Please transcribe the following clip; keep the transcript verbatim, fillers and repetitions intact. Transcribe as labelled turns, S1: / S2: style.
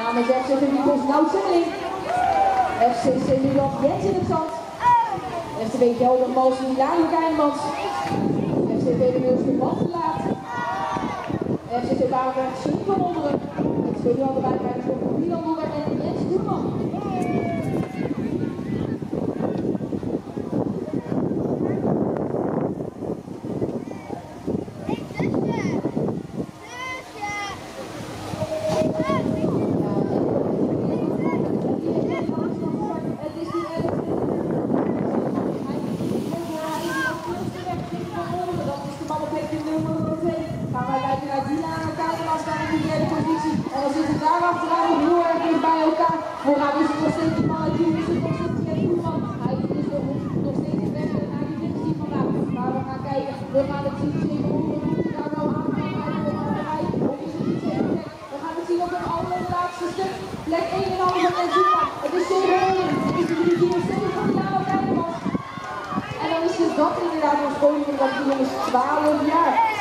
S1: Namens F C Vipers Nout Simmeling, F C C Milan Jens in het zand, F C B Gelder Moos Milano Kijnmans, F C V de Wilster Wachtelaat, F C C Barenberg Sien van Onderen, F C Milan de Wijnrijders voor Milan Boeker en Jens Koerman. Gaan wij kijken naar Dina en Kijkemans naar de derde positie. En dan zitten daar achteraan nog heel erg dicht bij elkaar. Vooraan is het nog steeds die man uit June, is het nog steeds geen Koeman. Hij is nog, nog steeds in weg naar die finish vandaag. Maar we gaan kijken, we gaan het zien. Zeker hoe we daar nou aan gaan rijden op de rij. Of is het niet zeker plek? We gaan het zien op het allerlaatste stuk. Plek één en alles van Enzima. Het is zeven honderd. Het is de drie keer zeven van Milano Kijkemans. En dan is het dat inderdaad ons podium, want die jongens twaalf jaar.